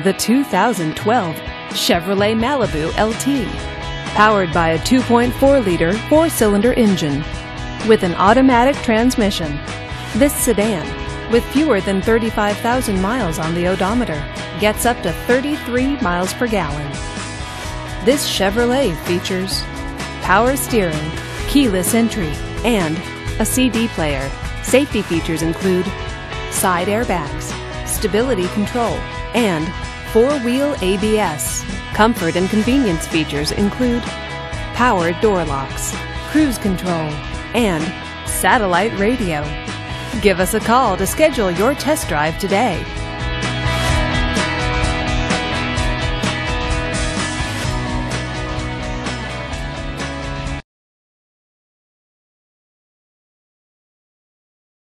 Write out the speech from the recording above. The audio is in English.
the 2012 Chevrolet Malibu LT. Powered by a 2.4-liter four-cylinder engine with an automatic transmission, this sedan, with fewer than 35,000 miles on the odometer, gets up to 33 miles per gallon. This Chevrolet features power steering, keyless entry, and a CD player. Safety features include side airbags, stability control, and four-wheel ABS. Comfort and convenience features include power door locks, cruise control, and satellite radio. Give us a call to schedule your test drive today.